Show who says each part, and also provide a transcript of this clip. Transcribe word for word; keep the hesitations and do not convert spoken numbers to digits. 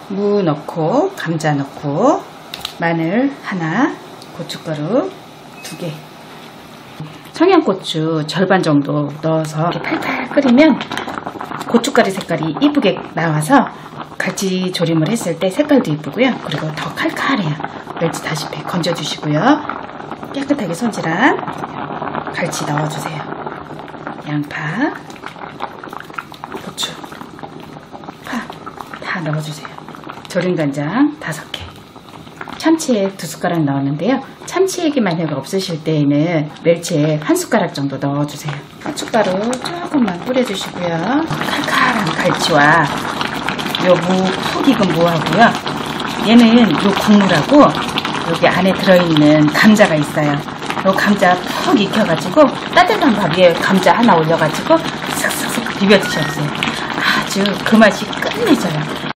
Speaker 1: 무 넣고 감자 넣고 마늘 하나, 고춧가루 두 개, 청양고추 절반 정도 넣어서 이렇게 팔팔 끓이면 고춧가루 색깔이 이쁘게 나와서 갈치 조림을 했을 때 색깔도 이쁘고요. 그리고 더 칼칼해요. 멸치 다시 배 건져주시고요. 깨끗하게 손질한 갈치 넣어주세요. 양파, 고추, 파 다 넣어주세요. 조림간장 다섯 개, 참치액 두 숟가락 넣었는데요. 참치액이 만약에 없으실 때에는 멸치액 한 숟가락 정도 넣어주세요. 고춧가루 조금만 뿌려주시고요. 칼칼한 갈치와 요 무 푹 익은 무하고요. 얘는 요 국물하고 여기 안에 들어있는 감자가 있어요. 요 감자 푹 익혀가지고 따뜻한 밥 위에 감자 하나 올려가지고 슥슥슥 비벼 드셔보세요. 아주 그 맛이 끝내줘요.